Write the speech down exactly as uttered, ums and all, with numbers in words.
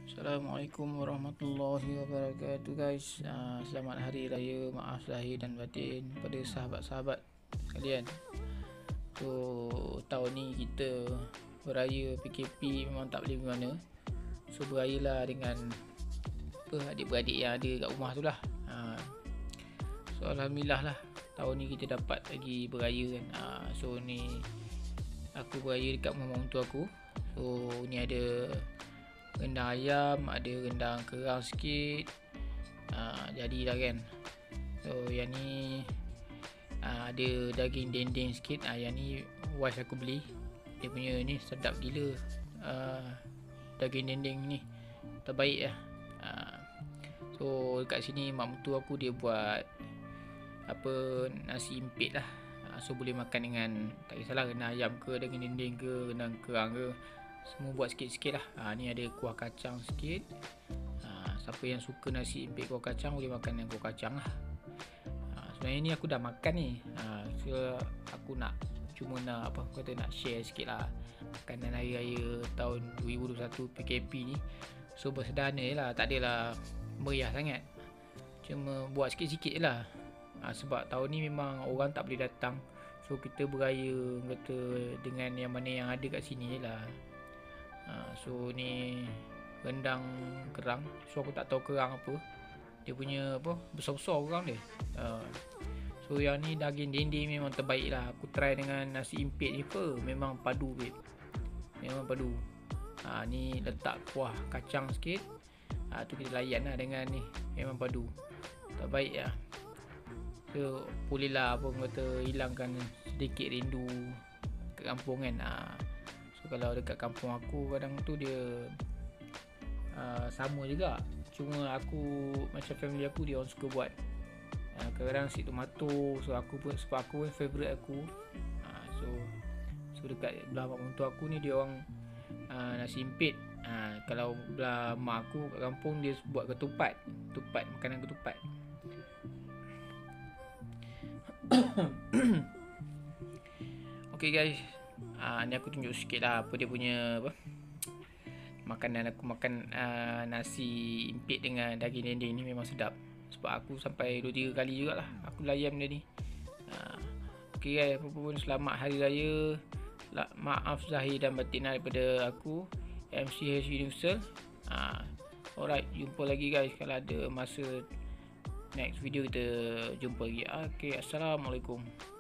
Assalamualaikum warahmatullahi wabarakatuh guys. uh, Selamat Hari Raya Maaf Zahir dan Batin pada sahabat-sahabat sekalian. So tahun ni kita beraya P K P memang tak boleh pergi mana. So berayalah dengan apa, adik-beradik yang ada kat rumah tu lah. uh, So Alhamdulillah lah, tahun ni kita dapat lagi beraya kan. uh, So ni aku beraya dekat rumah mentua aku. So ni ada rendang ayam, ada rendang kerang sikit, ha, jadilah kan. So yang ni ha, ada daging dendeng sikit. ha, Yang ni wife aku beli. Dia punya ni sedap gila. ha, Daging dendeng ni terbaik lah. ha, So dekat sini mak mentua aku dia buat apa, nasi impit lah. ha, So boleh makan dengan, tak kisahlah rendang ayam ke, daging dendeng ke, rendang kerang ke, semua buat sikit-sikit lah. ha, Ni ada kuah kacang sikit. ha, Siapa yang suka nasi impit kuah kacang boleh makan dengan kuah kacang lah. ha, Sebenarnya ni aku dah makan ni. ha, So aku nak, cuma nak apa, aku kata nak share sikit lah makanan hari raya tahun dua ribu dua puluh satu P K P ni. So bersederhana je lah, tak adalah meriah sangat, cuma buat sikit-sikit je lah. ha, Sebab tahun ni memang orang tak boleh datang. So kita beraya kata dengan yang mana yang ada kat sini je lah. Ha, so ni rendang kerang. So aku tak tahu kerang apa, dia punya apa, besar-besar kerang dia. ha, So yang ni daging dendeng memang terbaik lah. Aku try dengan nasi impit ni apa, memang padu babe, memang padu. ha, Ni letak kuah kacang sikit. ha, Tu kita layan lah dengan ni, memang padu, terbaik lah. So boleh lah apa kata, hilangkan sedikit rindu ke kampung kan. ha, So kalau dekat kampung aku kadang tu dia uh, sama juga. Cuma aku, macam family aku, dia orang suka buat uh, kadang-kadang nasi tomato. So aku pun, sebab aku pun favourite aku. uh, So So dekat belah mak mentua aku ni dia orang uh, nasi impit. uh, Kalau belah mak aku kat kampung dia buat ketupat. Ketupat, makanan ketupat. Okay guys, uh, ni aku tunjuk sikit lah apa dia punya apa, makanan aku makan. uh, Nasi impit dengan daging dendeng ni memang sedap. Sebab aku sampai dua tiga kali jugalah aku layan benda ni. uh, Okay guys, apa pun selamat Hari Raya Maaf Zahir dan Batin daripada aku, M C H Universal. uh, Alright, jumpa lagi guys. Kalau ada masa next video kita jumpa lagi. Okay, Assalamualaikum.